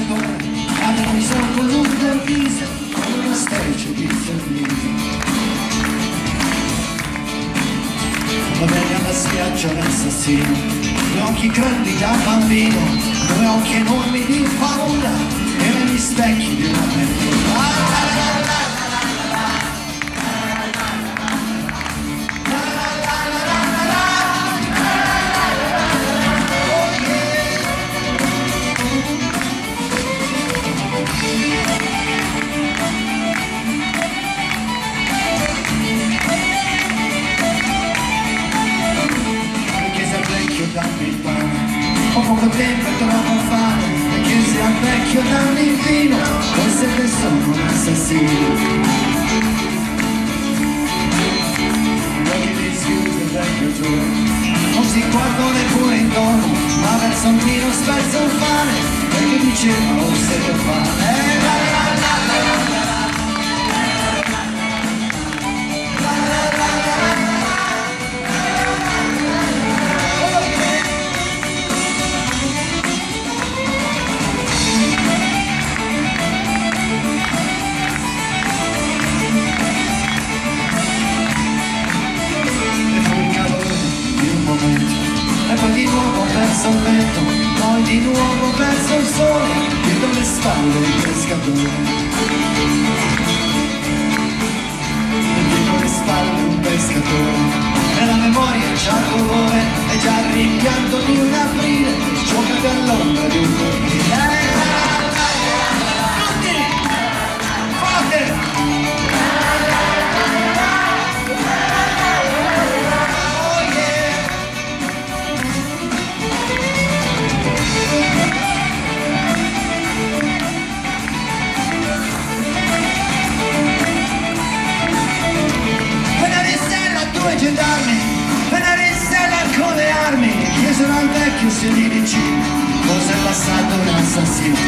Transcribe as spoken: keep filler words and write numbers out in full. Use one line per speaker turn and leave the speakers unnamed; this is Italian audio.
pescatore aveva un solco lungo il viso come una specie di sorriso. Va bene alla spiaggia un assassino, due occhi grandi da bambino, due occhi enormi di paura e negli specchi di una bambina. Dammi il pane, ho poco tempo e troppo fame, e chiesi al vecchio dammi il vino, forse che sono un assassino. Gli occhi li schiuse il vecchio giorno, non si guardò neppure intorno, ma verso un vino spezza un pane, perché diceva oh se lo fa. Eh, la, la, la, la, la, la. E poi di nuovo verso il vento, poi di nuovo verso il sole, dietro le spalle il pescatore. Dietro le spalle un pescatore, nella memoria c'ha il colore, e già il rimpianto di un aprile, giocate all'ombra di un cortile. Tutti! Forte! Gendarmi, venere in sella con le armi, chiesero al vecchio se gli vicino fosse passato un assassino.